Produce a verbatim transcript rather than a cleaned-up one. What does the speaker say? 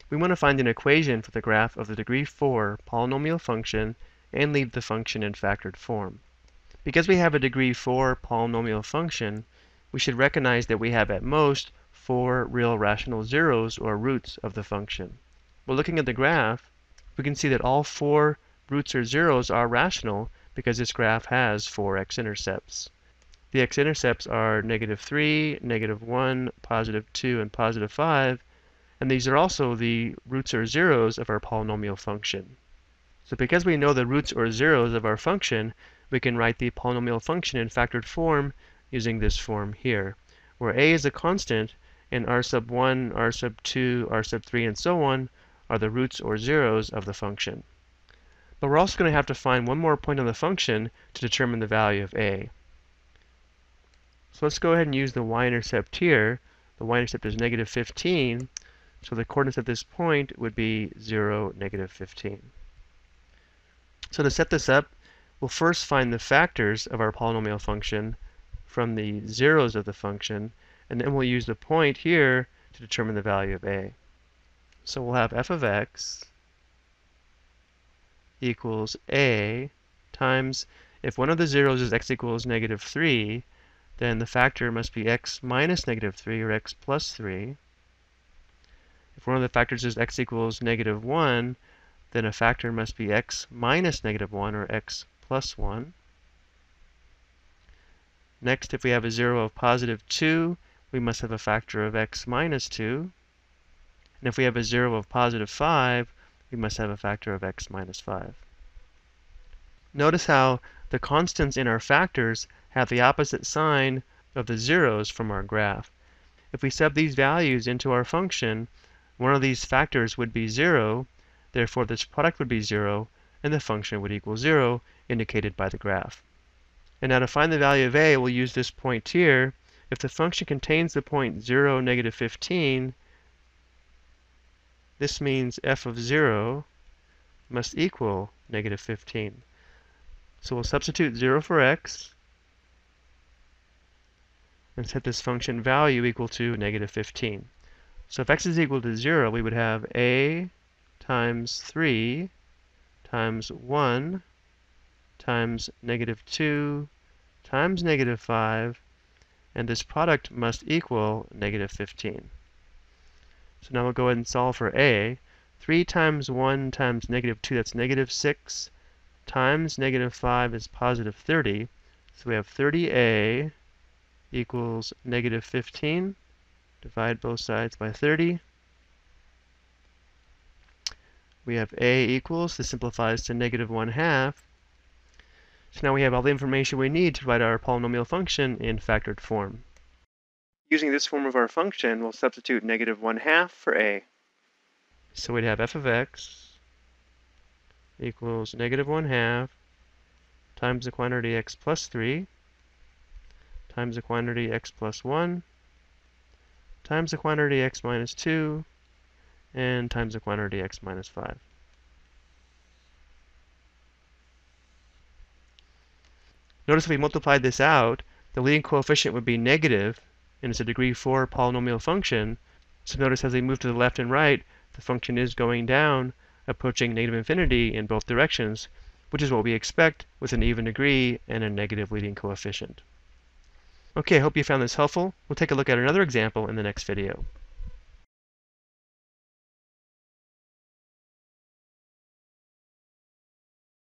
We want to find an equation for the graph of the degree four polynomial function and leave the function in factored form. Because we have a degree four polynomial function, we should recognize that we have at most four real rational zeros or roots of the function. But looking at the graph, we can see that all four roots or zeros are rational because this graph has four x-intercepts. The x-intercepts are negative three, negative one, positive two, and positive five, and these are also the roots or zeros of our polynomial function. So because we know the roots or zeros of our function, we can write the polynomial function in factored form using this form here, where a is a constant and r sub one, r sub two, r sub three, and so on are the roots or zeros of the function. But we're also going to have to find one more point on the function to determine the value of a. So let's go ahead and use the y-intercept here. The y-intercept is negative fifteen, so the coordinates at this point would be zero, negative fifteen. So to set this up, we'll first find the factors of our polynomial function from the zeros of the function, and then we'll use the point here to determine the value of a. So we'll have f of x equals a times, if one of the zeros is x equals negative three, then the factor must be x minus negative three or x plus three. If one of the factors is x equals negative one, then a factor must be x minus negative one or x plus one. Next, if we have a zero of positive two, we must have a factor of x minus two. And if we have a zero of positive five, we must have a factor of x minus five. Notice how the constants in our factors have the opposite sign of the zeros from our graph. If we sub these values into our function, one of these factors would be zero, therefore this product would be zero, and the function would equal zero, indicated by the graph. And now to find the value of a, we'll use this point here. If the function contains the point zero, negative fifteen, this means f of zero must equal negative fifteen. So we'll substitute zero for x and set this function value equal to negative fifteen. So if x is equal to zero, we would have a times three times one times negative two times negative five, and this product must equal negative fifteen. So now we'll go ahead and solve for a. three times one times negative two, that's negative six, times negative five is positive thirty. So we have thirty a equals negative fifteen. Divide both sides by thirty. We have a equals, this simplifies to negative one half. So now we have all the information we need to write our polynomial function in factored form. Using this form of our function, we'll substitute negative one half for a. So we'd have f of x equals negative one half times the quantity x plus three times the quantity x plus one times the quantity x minus two and times the quantity x minus five. Notice if we multiplied this out, the leading coefficient would be negative, and it's a degree four polynomial function. So notice as we move to the left and right, the function is going down, approaching negative infinity in both directions, which is what we expect with an even degree and a negative leading coefficient. Okay, I hope you found this helpful. We'll take a look at another example in the next video.